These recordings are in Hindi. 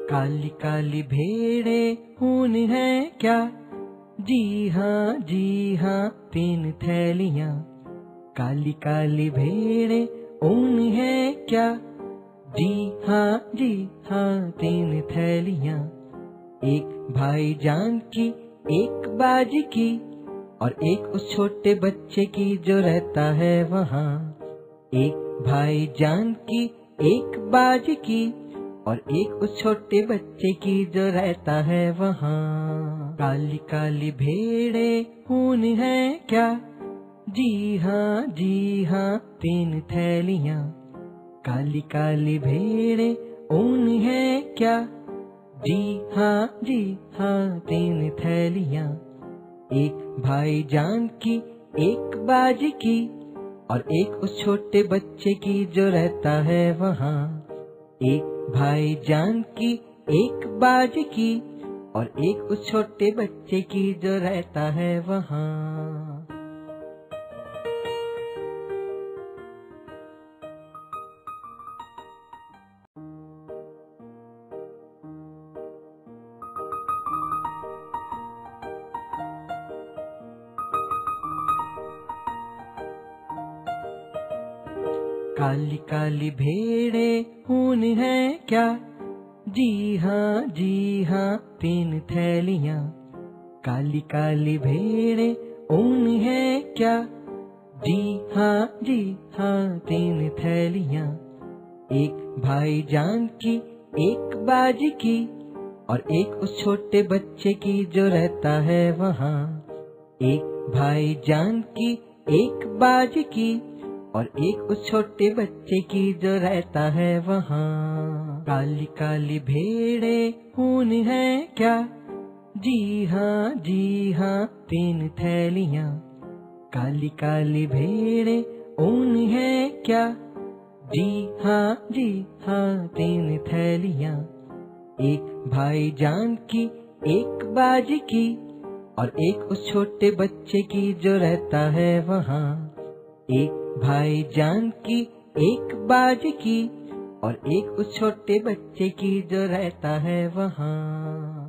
काली काली भेड़े ऊन है क्या? जी हाँ 3 थैलियाँ। काली काली भेड़े ऊन है क्या? जी हाँ 3 थैलियाँ। एक भाईजान की, एक बाजी की, और एक उस छोटे बच्चे की जो रहता है वहाँ। एक भाईजान की, एक बाजी की, और एक उस छोटे बच्चे की जो रहता है वहाँ। काली काली भेड़े ऊन है क्या? जी हाँ 3 थैलियाँ। काली काली भेड़े ऊन है क्या? जी हाँ 3 थैलियाँ। एक भाईजान की, एक बाजी की, और एक उस छोटे बच्चे की जो रहता है वहाँ। एक भाईजान की, एक बाजी की, और एक उस छोटे बच्चे की जो रहता है वहाँ। काली काली भेड़े ऊन है क्या? जी हाँ 3 थैलियाँ। काली काली भेड़े ऊन है क्या? जी हाँ 3 थैलियाँ। एक भाईजान की, एक बाजी की, और एक उस छोटे बच्चे की जो रहता है वहाँ। एक भाईजान की, एक बाजी की, और एक उस छोटे बच्चे की जो रहता है वहाँ। काली काली भेड़े ऊन है क्या? जी हाँ 3 थैलियाँ। काली काली भेड़े ऊन है क्या? जी हाँ 3 थैलियाँ। एक भाईजान की, एक बाजी की, और एक उस छोटे बच्चे की जो रहता है वहाँ। एक भाईजान की, एक बाजी की, और एक उस छोटे बच्चे की जो रहता है वहाँ।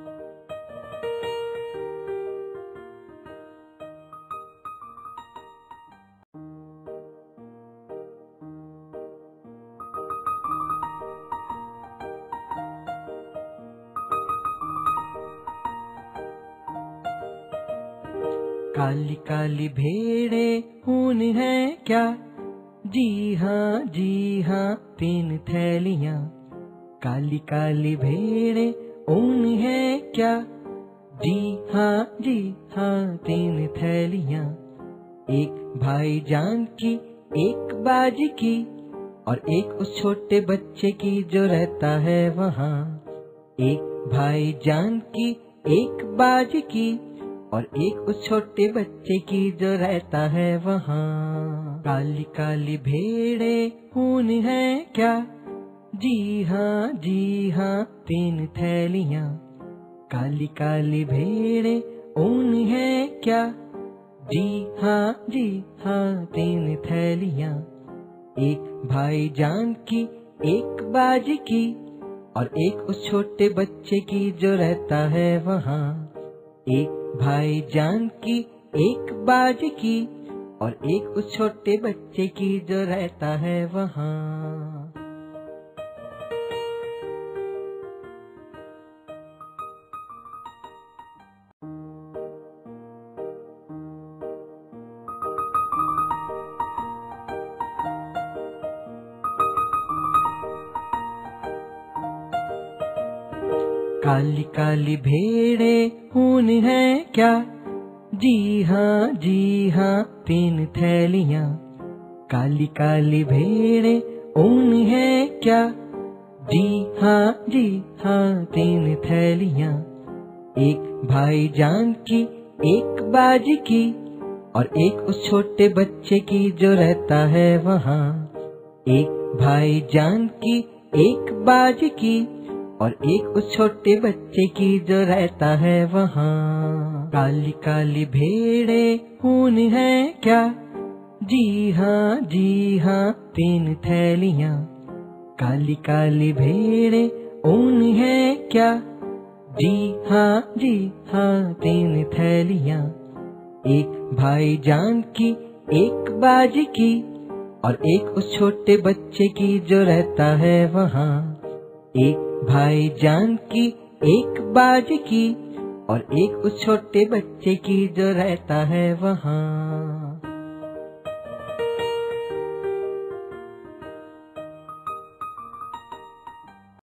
काली काली भेड़े ऊन है क्या? जी हाँ 3 थैलियाँ। काली काली भेड़े ऊन है क्या? जी हाँ 3 थैलियाँ। एक भाईजान की, एक बाजी की, और एक उस छोटे बच्चे की जो रहता है वहाँ। एक भाईजान की, एक बाजी की, और एक उस छोटे बच्चे की जो रहता है वहाँ। काली काली भेड़े ऊन है क्या? जी हाँ 3 थैलियाँ। काली काली भेड़े ऊन है क्या? जी हाँ 3 थैलियाँ। एक भाईजान की, एक बाजी की, और एक उस छोटे बच्चे की जो रहता है वहाँ। एक भाईजान की, एक बाजी की, और एक उस छोटे बच्चे की जो रहता है वहाँ। काली काली भेड़े ऊन है क्या? जी हाँ 3 थैलियाँ। काली काली भेड़े ऊन है क्या? जी हाँ 3 थैलियाँ। एक भाईजान की, एक बाजी की, और एक उस छोटे बच्चे की जो रहता है वहाँ। एक भाईजान की, एक बाजी की, और एक उस छोटे बच्चे की जो रहता है वहाँ। काली काली भेड़े ऊन है क्या? जी हाँ 3 थैलियाँ। काली काली भेड़े ऊन है क्या? जी हाँ 3 थैलियाँ। एक भाईजान की, एक बाजी की, और एक उस छोटे बच्चे की जो रहता है वहाँ। एक भाईजान की, एक बाजी की, और एक उस छोटे बच्चे की जो रहता है वहाँ।